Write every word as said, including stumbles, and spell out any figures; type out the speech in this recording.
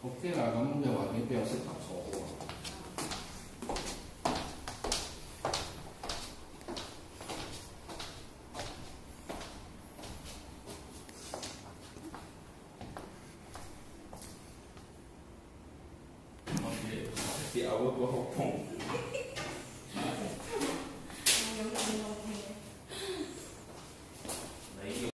OK 啦，咁嘅環境比較適合坐喎。OK，啲牛嗰個好痛。